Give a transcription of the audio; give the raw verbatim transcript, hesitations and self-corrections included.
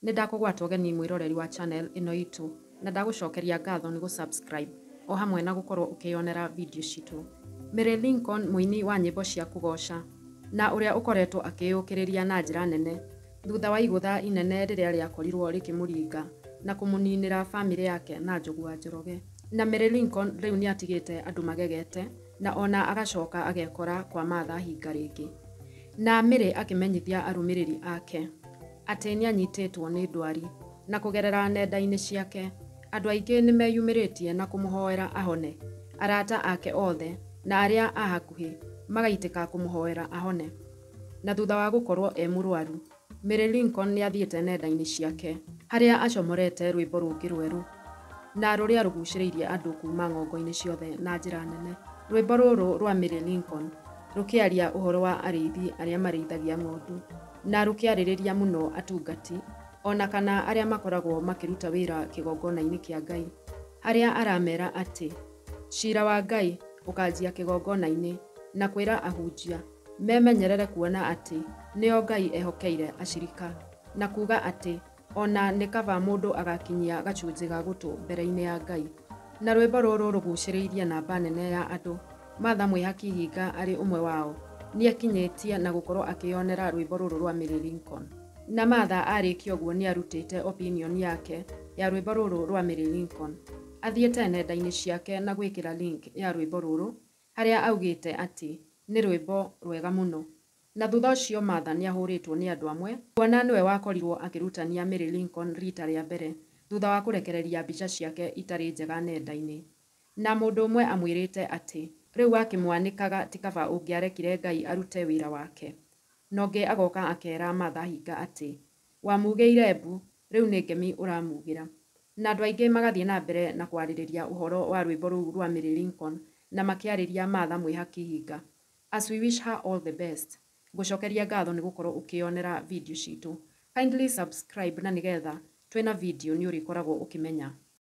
Nindakugwata ũgeni mwĩroreri wa channel ĩno itũ na ndagũcokeria ngatho nĩ gũ-subscribe o hamwe na gũkorwo ũkĩyonera video citũ. Mary Lincoln, mũini wa nyĩmbo cia kũgoca na ũrĩa ũkoretwo akĩyũkĩrĩria na njĩra nene thutha wa igũtha inene rĩrĩa rĩakorirwo rĩkĩmũringa na kũmũninĩra famĩlĩ yake na njogu wa Njoroge. Na Mary Lincoln rĩu nĩ atigĩte andũ magegete na ona agacoka agekora kwa Martha hinga rĩngĩ. Na Mary akĩmenyithia arũmĩrĩri ake atĩ nĩ anyitĩtwo nĩ ndwari na kũgerera nenda-inĩ ciake andũ aingĩ nĩ meyumĩrĩtie na kũmũhoera ahone. Arata ake othe na arĩa a hakuhĩ magaitĩka kũmũhoera ahone. Na thutha wa gũkorwo e mũrwaru, Mary Lincoln nĩ athiĩte nenda-inĩ ciake harĩa acomorete rwĩmbo rũngĩ rwerũ na rũrĩa rũgucĩrĩirie andũ kuma ng'ongo-inĩ ciothe na njĩra nene. Rwĩmbo rũrũ rwa Mary Lincoln rũkĩaria ũhoro wa arĩithi arĩa marĩithagia ng'ondu na rũkĩarĩrĩria mũno atungati ona kana arĩa makoragwo makĩruta wĩra kĩgongona-inĩ kĩa Ngai, harĩa aramera atĩ cira wa Ngai ũkanjia kĩgongona-inĩ na kwĩra ahunjia memenyerere kuona atĩ nĩo Ngai ehokeire acirika, na kuga atĩ ona nĩ kaba mũndũ agakinyia gacunjĩ ga gũtũ mbere-inĩ ya Ngai. Na rwĩmbo rũrũ rũgucĩrĩirie namba nene ya andũ. Martha Mwĩhaki-Hinga arĩ ũmwe wao nĩ akinyĩtie na gũkorwo akĩyonera rwĩmbo rũrũ rwa Mary Lincoln. Na Martha arĩkia ũguo nĩ arutĩte opinion yake ya rwĩmbo rũrũ rwa Mary Lincoln. Athiĩte nenda-inĩ ciake na gwĩkĩra link ya rwĩmbo rũrũ harĩa augĩte atĩ nĩ rwĩmbo rwega mũno. Na thutha ũcio Martha nĩ ahũrĩtwo nĩ andũ amwe kuona nĩwe wakorirwo akĩrutania Mary Lincoln rita rĩa mbere thutha wa kũrekereria mbica ciake itarĩ njega nenda-inĩ. Na mũndũ ũmwe amwĩrĩte atĩ rĩu akĩmwanĩkaga ti kaba ũngĩarekire Ngai arute wĩra wake. Na ũngĩ agoka akera Martha Hinga atĩ wamugĩire mbu, rĩu nĩ ngemi ũramugĩra. Na andũ aingĩ magathiĩ na mbere na kwarĩrĩria ũhoro wa rwĩmbo rũu rwa Mary Lincoln na makĩarĩria Martha Mwĩhaki-Hinga. As we wish her all the best. Ngũcokeria ngatho nĩ gũkorwo ũkĩyonera video citũ. Kindly subscribe na nĩgetha twĩna video nĩ ũrĩkoragwo ũkĩmenya.